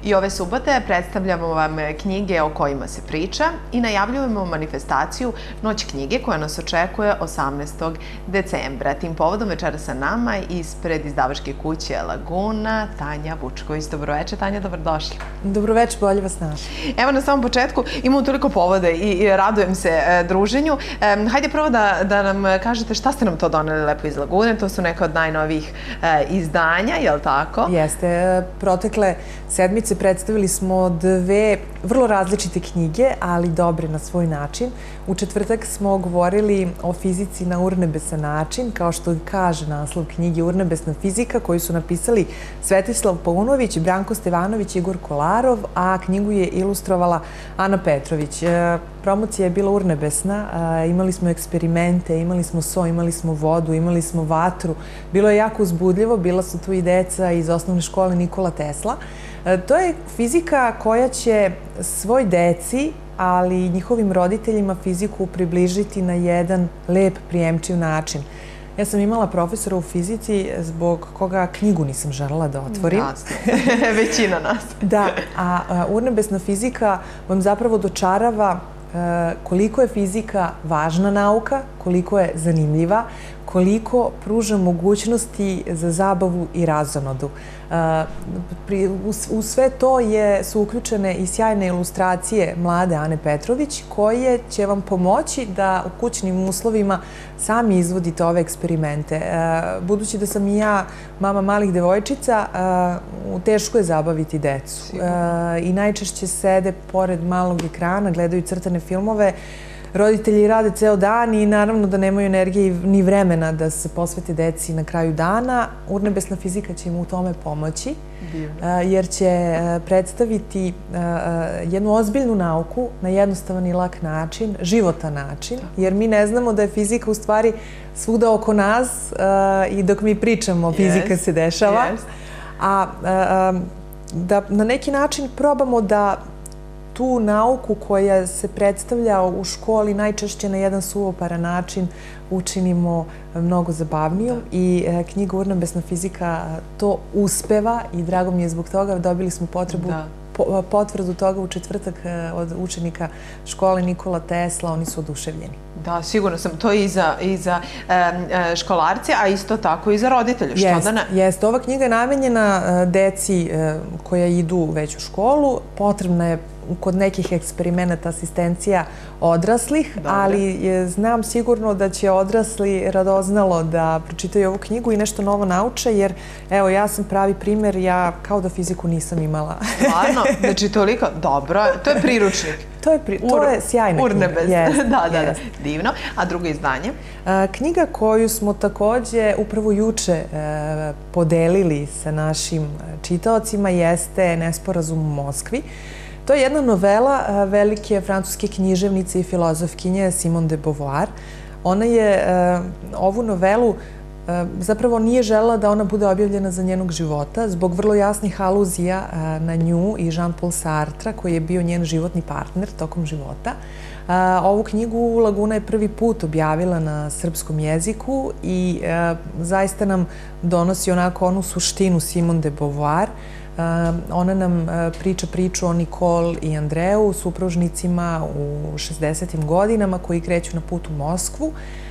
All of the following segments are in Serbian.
I ove subote predstavljamo vam knjige o kojima se priča i najavljujemo manifestaciju Noć knjige koja nas očekuje 18. decembra. Tim povodom večera sa nama ispred izdavačke kuće Laguna Tanja Vučković. Dobroveče, Tanja, dobrodošla. Dobroveče, bolje vas našli. Evo na samom početku imamo toliko povoda i radujem se druženju. Hajde prvo da nam kažete šta ste nam to doneli lepo iz Lagune. To su neka od najnovijih izdanja, je li tako? Jeste. Protekle sedmice predstavili smo dve vrlo različite knjige, ali dobre na svoj način. U četvrtak smo govorili o fizici na urnebesan način, kao što kaže naslov knjige Urnebesna fizika, koju su napisali Svetislav Paunović, Branko Stevanović i Igor Kolarov, a knjigu je ilustrovala Ana Petrović. Promocija je bila urnebesna, imali smo eksperimente, imali smo so, imali smo vodu, imali smo vatru. Bilo je jako uzbudljivo, bila su tu i deca iz osnovne škole Nikola Tesla. To je fizika koja će svoj deci, ali i njihovim roditeljima fiziku približiti na jedan lep, prijemčiv način. Ja sam imala profesora u fizici zbog koga knjigu nisam želela da otvorim. Jasno, većina nas. Da, a urnebesna fizika vam zapravo dočarava koliko je fizika važna nauka, koliko je zanimljiva, koliko pruža mogućnosti za zabavu i razonodu. U sve to su uključene i sjajne ilustracije mlade Ane Petrović, koje će vam pomoći da u kućnim uslovima sami izvodite ove eksperimente. Budući da sam i ja mama malih devojčica, teško je zabaviti decu. I najčešće sede pored malog ekrana, gledaju crtane filmove. Roditelji rade ceo dan i naravno da nemaju energije ni vremena da se posvete deci na kraju dana. Urnebesna fizika će im u tome pomoći, jer će predstaviti jednu ozbiljnu nauku na jednostavan i lak način, životan način, jer mi ne znamo da je fizika u stvari svuda oko nas i dok mi pričamo fizika se dešava. A da na neki način probamo da tu nauku koja se predstavlja u školi najčešće na jedan suvoparan način učinimo mnogo zabavnijom i knjiga Urnebesna fizika to uspeva i drago mi je zbog toga. Dobili smo potvrdu toga u četvrtak od učenika škole Nikola Tesla, oni su oduševljeni. Da, sigurno sam. To i za školarce, a isto tako i za roditelje. Jeste. Ova knjiga je namenjena deci koja idu već u školu. Potrebna je kod nekih eksperimenata asistencija odraslih, ali znam sigurno da će odrasli radoznalo da pročitaju ovu knjigu i nešto novo nauče, jer evo, ja sam pravi primer, ja kao da fiziku nisam imala. Stvarno? Znači toliko? Dobro. To je priručnik. To je sjajna knjiga. Urnebes. Da. Divno. A drugo izdanje? Knjiga koju smo takođe upravo juče podelili sa našim čitaocima jeste Nesporazum u Moskvi. To je jedna novela velike francuske književnice i filozofkinje Simone de Beauvoir. Ona je ovu novelu zapravo nije želela da ona bude objavljena za njenog života zbog vrlo jasnih aluzija na nju i Jean-Paul Sartre, koji je bio njen životni partner tokom života. Ovu knjigu Laguna je prvi put objavila na srpskom jeziku i zaista nam donosi onako onu suštinu Simone de Beauvoir. Ona nam priča priču o Nicole i Andreu, supružnicima u 60. godinama koji kreću na put u Moskvu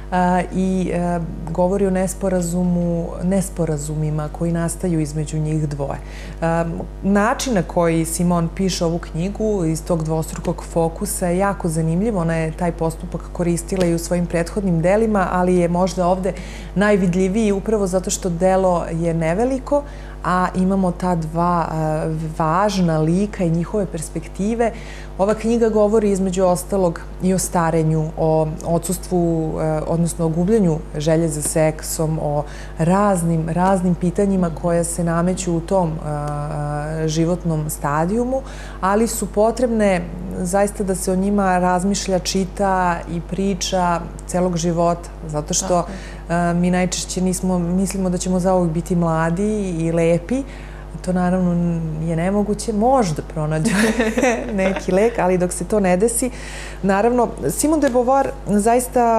i govori o nesporazumima koji nastaju između njih dvoje. Način na koji Simone piše ovu knjigu iz tog dvostrukog fokusa je jako zanimljiv. Ona je taj postupak koristila i u svojim prethodnim delima, ali je možda ovde najvidljiviji upravo zato što delo je neveliko, a imamo ta dva važna lika i njihove perspektive. Ova knjiga govori između ostalog i o starenju, o odsustvu, odnosno o gubljenju želje za seksom, o raznim pitanjima koja se nameću u tom životnom stadijumu, ali su potrebne zaista da se o njima razmišlja, čita i priča celog života, zato što mi najčešće mislimo da ćemo zauvek biti mladi i lepi. To naravno je nemoguće, možda pronađu neki lek, ali dok se to ne desi. Naravno, Simone de Beauvoir zaista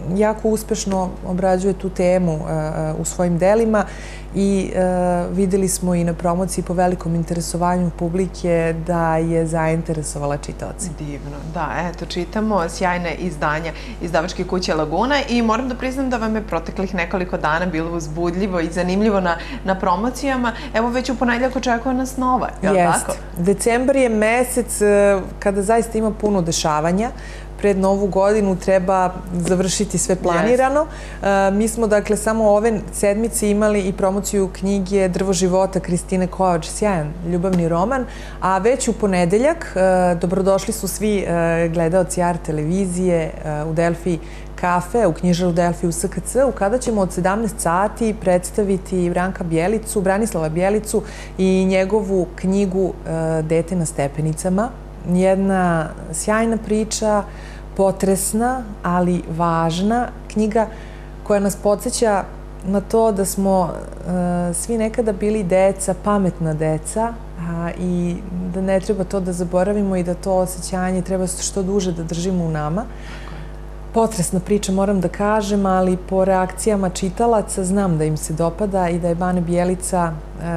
jako uspešno obrađuje tu temu u svojim delima i videli smo i na promociji po velikom interesovanju publike da je zainteresovala čitaoce. Divno, da, eto, čitamo sjajne izdanja izdavačke kuće Laguna i moram da priznam da vam je proteklih nekoliko dana bilo uzbudljivo i zanimljivo na promocijama. Evo, već u ponedeljak očekuje nas nova, je li tako? Jeste. Decembar je mesec kada zaista ima puno dešavanja. Pred Novu godinu treba završiti sve planirano. Mi smo, dakle, samo ove sedmice imali i promociju knjige Drvo života Kristine Kovač, sjajan ljubavni roman, a već u ponedeljak dobrodošli su svi gledaoci Art televizije u Delfi kafe, u knjižaru Delfi u SKC, u kada ćemo od 17 sati predstaviti Branislava Bjelicu i njegovu knjigu Dete na stepenicama. Jedna sjajna priča, potresna, ali važna knjiga koja nas podsjeća na to da smo svi nekada bili deca, pametna deca i da ne treba to da zaboravimo i da to osjećanje treba što duže da držimo u nama. Potresna priča, moram da kažem, ali po reakcijama čitalaca znam da im se dopada i da je Bane Bjelica,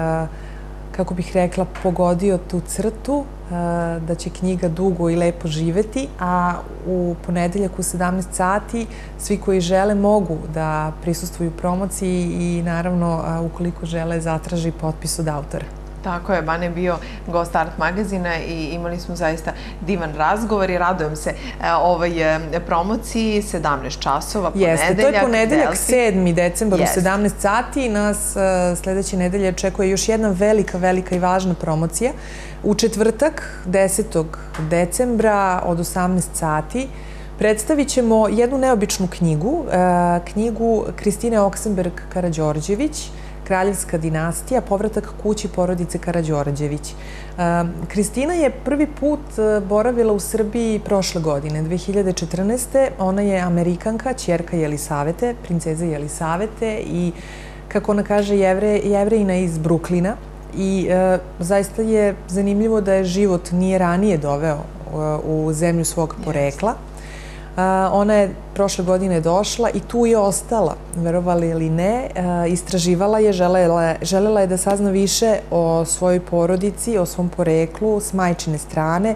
kako bih rekla, pogodio tu crtu, da će knjiga dugo i lepo živeti, a u ponedeljak u 17 sati svi koji žele mogu da prisustvuju promociji i naravno ukoliko žele zatraži potpis od autora. Tako je, Bane je bio gost Art magazina i imali smo zaista divan razgovor i radujem se ovoj promociji, 17 časova, ponedeljak. Jeste, to je ponedeljak, 7. decembar u 17 sati. Nas sledeće nedelje očekuje još jedna velika i važna promocija. U četvrtak, 10. decembra od 18 sati predstavit ćemo jednu neobičnu knjigu, knjigu Kristine Oksenberg-Karađorđević, Kraljevska dinastija, povratak kući porodice Karađorđević. Kristina je prvi put boravila u Srbiji prošle godine, 2014. Ona je Amerikanka, ćerka Jelisavete, princeze Jelisavete i, kako ona kaže, Jevrejina iz Bruklina. I zaista je zanimljivo da je život nije ranije doveo u zemlju svog porekla. Ona je prošle godine došla i tu je ostala, verovali ili ne, istraživala je, želela je da sazna više o svojoj porodici, o svom poreklu s majčine strane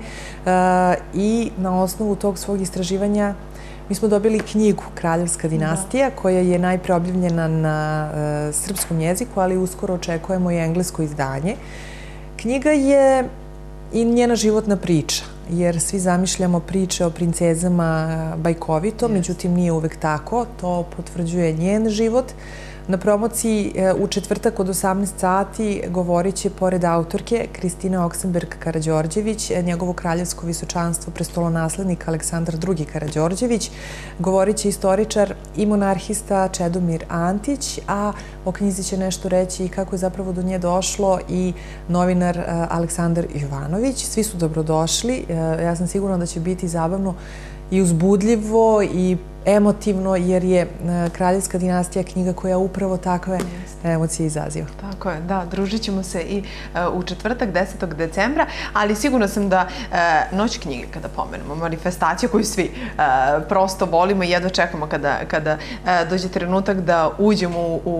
i na osnovu tog svog istraživanja mi smo dobili knjigu Kraljevska dinastija koja je najpre objavljena na srpskom jeziku, ali uskoro očekujemo i englesko izdanje. Knjiga je i njena životna priča, jer svi zamišljamo priče o princezama bajkovito, međutim nije uvek tako, to potvrđuje njen život. Na promociji u četvrtak od 18 sati govorit će, pored autorke, Kristine Oksenberg-Karađorđević, njegovo kraljevsko visočanstvo prestolonaslednik Aleksandar II. Karađorđević, govorit će istoričar i monarhista Čedomir Antić, a o knjizi će nešto reći i kako je zapravo do nje došlo i novinar Aleksandar Jovanović. Svi su dobrodošli, ja sam sigurna da će biti zabavno i uzbudljivo i emotivno, jer je Kraljevska dinastija knjiga koja upravo takve emocije izaziva. Tako je, da, družit ćemo se i u četvrtak, 10. decembra, ali sigurno sam da Noć knjige, kada pomenemo, manifestacija koju svi prosto volimo i jedva čekamo kada dođe trenutak da uđemo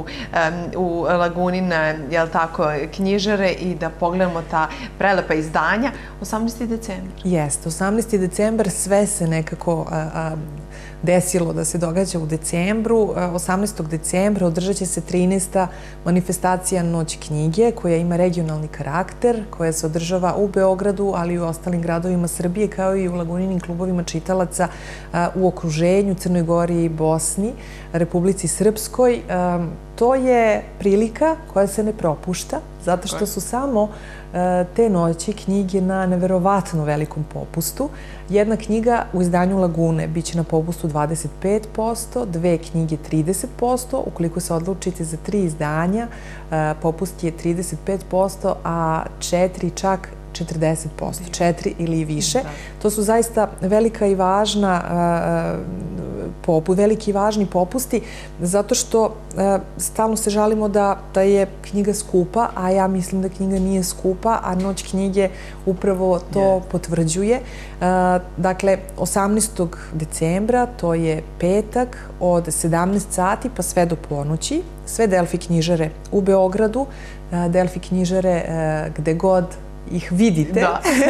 u Lagunine, jel tako, knjižare i da pogledamo ta prelepa izdanja. 18. decembar. Jeste, 18. decembar, sve se nekako desilo da se događa u decembru. 18. decembra održat će se 13. manifestacija Noć knjige, koja ima regionalni karakter, koja se održava u Beogradu, ali i u ostalim gradovima Srbije, kao i u Laguninim klubovima čitalaca u okruženju, Crnoj Gori i Bosni, Republici Srpskoj. To je prilika koja se ne propušta, zato što su samo te noći knjige na neverovatno velikom popustu. Jedna knjiga u izdanju Lagune biće na popustu 25%, dve knjige 30%, ukoliko se odlučite za 3 izdanja, popust je 35%, a 4 čak 40%, 4 ili više. To su zaista velika i važna veliki i važni popusti, zato što stalno se žalimo da je knjiga skupa, a ja mislim da knjiga nije skupa, a Noć knjige upravo to potvrđuje. Dakle, 18. decembra, to je petak, od 17 sati pa sve do ponoći, sve Delfi knjižare u Beogradu, Delfi knjižare gde god ih vidite,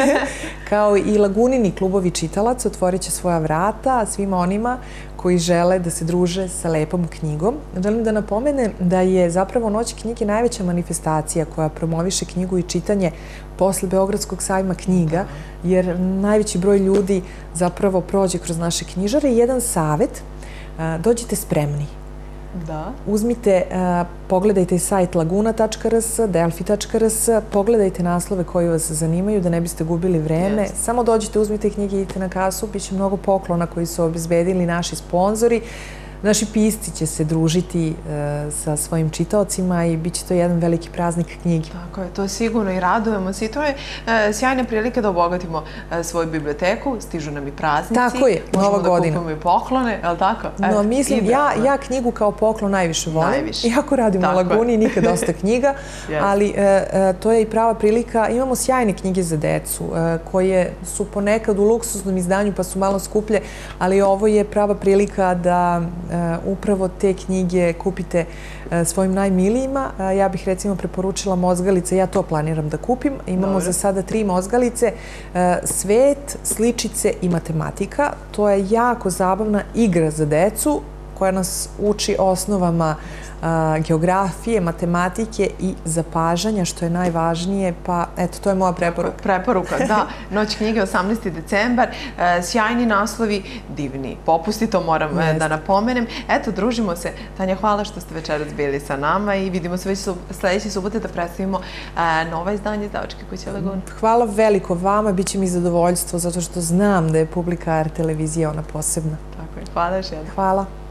kao i Lagunini klubovi čitalaca otvorit će svoja vrata svima onima koji žele da se druže sa lepom knjigom. Želim da napomenem da je zapravo Noć knjige najveća manifestacija koja promoviše knjigu i čitanje posle Beogradskog sajma knjiga, jer najveći broj ljudi zapravo prođe kroz naše knjižare. I jedan savet, dođite spremni. Uzmite, pogledajte sajt laguna.rs, delfi.rs, pogledajte naslove koji vas zanimaju da ne biste gubili vreme. Samo dođite, uzmite knjige i idite na kasu, bit će mnogo poklona koji su obezbedili naši sponzori. Naši pisci će se družiti sa svojim čitaocima i bit će to jedan veliki praznik knjige. Tako je, to je sigurno i radujemo se i to je sjajna prilika da obogatimo svoju biblioteku, stižu nam i praznici. Tako je, Nova godina. Možemo da kupimo i poklone, je li tako? No, mislim, ja knjigu kao poklon najviše volim. Iako radim u Laguni, nikad dosta knjiga, ali to je i prava prilika. Imamo sjajne knjige za decu, koje su ponekad u luksuznom izdanju pa su malo skuplje, ali ovo je prava prilika da upravo te knjige kupite svojim najmilijima. Ja bih recimo preporučila Mozgalice, ja to planiram da kupim. Imamo za sada 3 mozgalice, Svet, Sličice i Matematika. To je jako zabavna igra za decu koja nas uči osnovama geografije, matematike i zapažanja, što je najvažnije, pa eto, to je moja preporuka. Preporuka, da. Noć knjige, 18. decembar, sjajni naslovi, divni popusti, to moram da napomenem. Eto, družimo se. Tanja, hvala što ste večeras bili sa nama i vidimo se već sledeće subote da predstavimo nova izdanje Izdavačke kuće Laguna. Hvala veliko vama, bit će mi zadovoljstvo, zato što znam da je publika R televizija ona posebna. Tako je, hvala još jednom. Hvala.